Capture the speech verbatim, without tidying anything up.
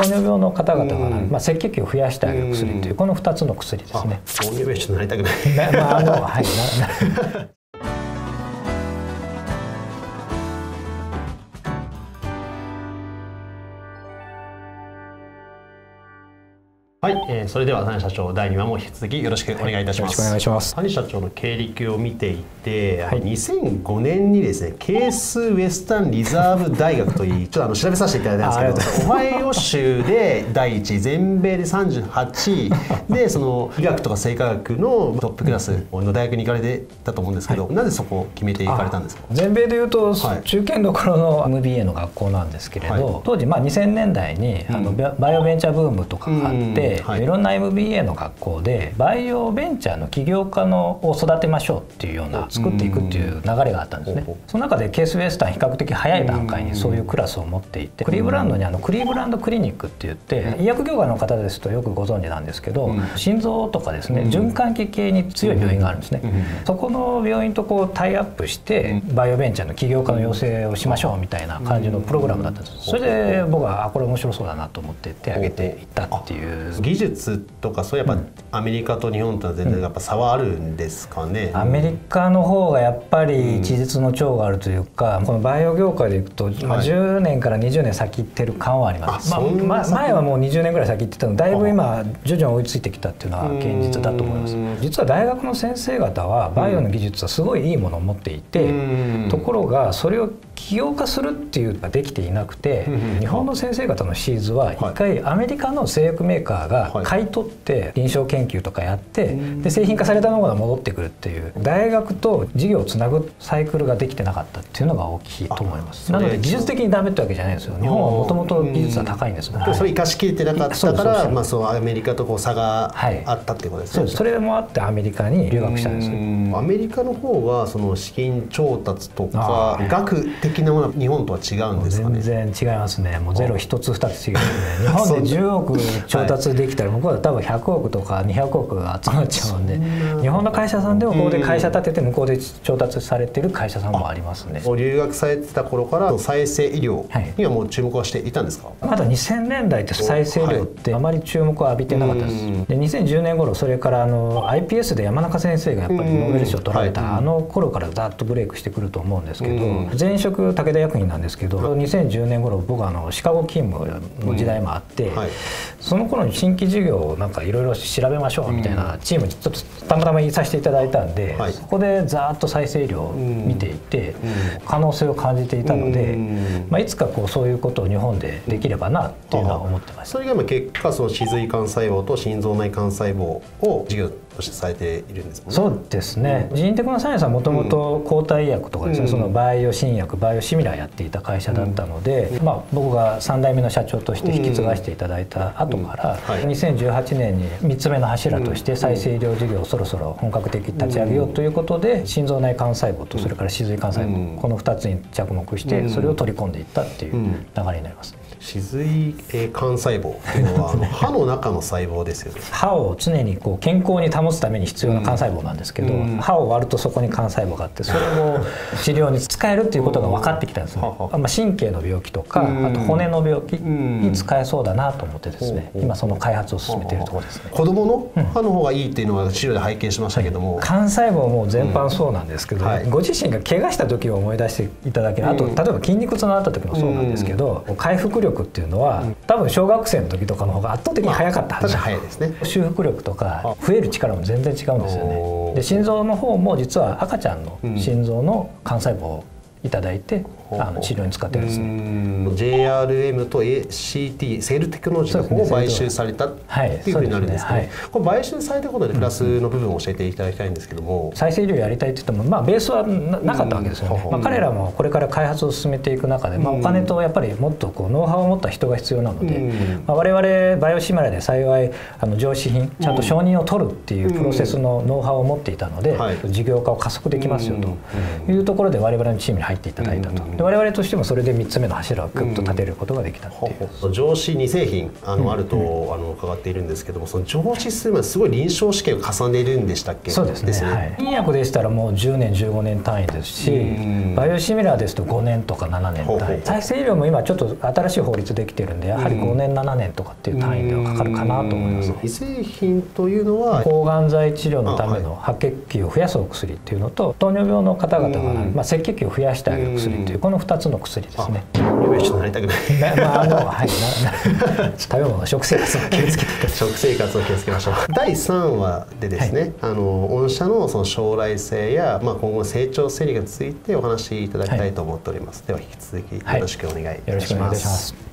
糖尿病の方々が、まあ、赤血球を増やしてあげる薬というこのふたつの薬ですね。 糖尿病ちょっとなりたくない。 まああのはいなはい、えー、それでは谷社長だいにわも引き続きよろしくお願いいたします。 よろしくお願いします。 谷社長の経歴を見ていて、 はい、 にせんごねんにですね、ケースウェスタンリザーブ大学というちょっとあの調べさせていただいたんですけど、オハイオ州でだいいちい、全米でさんじゅうはちいでその医学とか生化学のトップクラスの大学に行かれてたと思うんですけど、はい、なぜそこを決めていかれたんですか？ 全米でいうと、はい、中堅どころの エムビーエー の学校なんですけれど、はい、当時まあにせんねんだいにあのバイオベンチャーブームとかがあって、うんはい、いろんな エムビーエー の学校でバイオベンチャーの起業家のを育てましょうっていうような作っていくっていう流れがあったんですね。その中でケースウェスタン比較的早い段階にそういうクラスを持っていて、クリーブランドにあのクリーブランドクリニックって言って医薬業界の方ですとよくご存知なんですけど、心臓とかですね循環器系に強い病院があるんですね。そこの病院とこうタイアップしてバイオベンチャーの起業家の養成をしましょうみたいな感じのプログラムだったんです。それで僕はあこれ面白そうだなと思って手を挙げていったっていう。 技術とかそうやっぱアメリカと日本とは全然やっぱ差はあるんですかね。 アメリカの方がやっぱり一日の長があるというか、このバイオ業界でいくと、まあ、じゅうねんからにじゅうねん先行ってる感はあります。まあ、前はもうにじゅうねんぐらい先行ってたのでだいぶ今徐々に追いついてきたっていうのは現実だと思います。実は大学の先生方はバイオの技術はすごいいいものを持っていて、ところがそれを起業化するっていうのができていなくて、日本の先生方のシーズは一回アメリカの製薬メーカーが買い取って臨床研究とかやってで製品化されたものが戻ってくるっていう大学と事業をつなぐサイクルができてなかったっていうのが大きいと思います。なので技術的にダメってわけじゃないですよ。日本はもともと技術は高いんです。 それ生かしきれてなかったからまあそうアメリカとこう差があったっていうことですね。 そうそれもあってアメリカに留学したんです。 アメリカの方はその資金調達とか学的なものは日本とは違うんですかね。 全然違いますね。もうゼロ一つ二つ違うね。日本でじゅうおく調達できたら向こうは多分ひゃくおくとかにひゃくおくが集まっちゃうんで、日本の会社さんでもここで会社立てて向こうで調達されてる会社さんもありますね。 留学されてた頃から再生医療にはもう注目はしていたんですか？ まだにせんねんだいって再生医療ってあまり注目を浴びてなかったです。でにせんじゅうねん頃それからあの アイピーエス で山中先生がやっぱりノーベル賞を取られたあの頃からざっとブレイクしてくると思うんですけど、前職武田薬品なんですけどにせんじゅうねん頃僕はあのシカゴ勤務の時代もあって、その頃に新規事業をなんかいろいろ調べましょうみたいなチームにちょっとたまたま言いさせていただいたんで、そこでざーっと再生医療を見ていて可能性を感じていたので、まあいつかこうそういうことを日本でできればなっていうのは思ってました。 それが今結果その歯髄幹細胞と心臓内幹細胞を事業としてされているんですもんね。 そうですね。ジーンテクノサイエンスはもともと抗体医薬とかですね、そのバイオ新薬バイオシミラーやっていた会社だったので、まあ僕がさんだいめの社長として引き継がせていただいた後からにせんじゅうはちねんにみっつめの柱として再生医療事業をそろそろ本格的に立ち上げようということで、心臓内幹細胞とそれから歯髄幹細胞このふたつに着目してそれを取り込んでいったっていう流れになりますね。 歯髄幹細胞っていうのはあの歯の中の細胞ですよね。 歯を常にこう健康に保つために必要な幹細胞なんですけど、歯を割るとそこに幹細胞があってそれを治療に使えるっていうことが分かってきたんですね。まあ神経の病気とかあと骨の病気に使えそうだなと思ってですね、今その開発を進めているところですね。 子どもの歯の方がいいっていうのは資料で拝見しましたけども、 幹細胞も全般そうなんですけど、ご自身が怪我した時を思い出していただける、あと例えば筋肉痛のあった時もそうなんですけど、回復力っていうのは多分小学生の時とかの方が圧倒的に早かったはずですね。 修復力とか増える力も全然違うんですよね。で心臓の方も実は赤ちゃんの心臓の幹細胞をいただいてあの治療に使ってるんですね。 ジェイアールエム と エーシーティー セールテクノロジーがここを買収されたっていうふうになるんですけど、これ買収されたことでプラスの部分を教えていただきたいんですけども、 再生医療やりたいって言ってもまあベースは な, なかったわけですよね。まあ、彼らもこれから開発を進めていく中で、まあ、お金とやっぱりもっとこうノウハウを持った人が必要なので、まあ、我々バイオシミラーで幸いあの上市品ちゃんと承認を取るっていうプロセスのノウハウを持っていたので、事業化を加速できますよというところで我々のチームに入っていただいたと。 我々としてもそれでみっつめの柱をグッと立てることができたっていう、 うん、上司に製品あの、うん、あると、うん、あの伺っているんですけども、その上司数はすごい臨床試験を重ねるんでしたっけ？ そうですね、はい、医薬でしたらもうじゅうねんじゅうごねん単位ですし、うん、バイオシミラーですとごねんとかななねん単位、再生医療も今ちょっと新しい法律できてるんでやはりごねんななねんとかっていう単位ではかかるかなと思いますね。 異製品というのは抗がん剤治療のための白血球を増やすお薬っていうのと、糖尿病の方々が、まあ、赤血球を増やしてあげる薬というこのふたつの薬ですね。 病院長になりたくないまああのはい食べ物食生活を気をつけて食生活を気をつけましょう。だいさんわでですね、はい、あの御社のその将来性や、まあ、今後の成長戦略についてお話しいただきたいと思っております、はい、では引き続きよろしくお願いいたします。 はい、よろしくお願いいたします。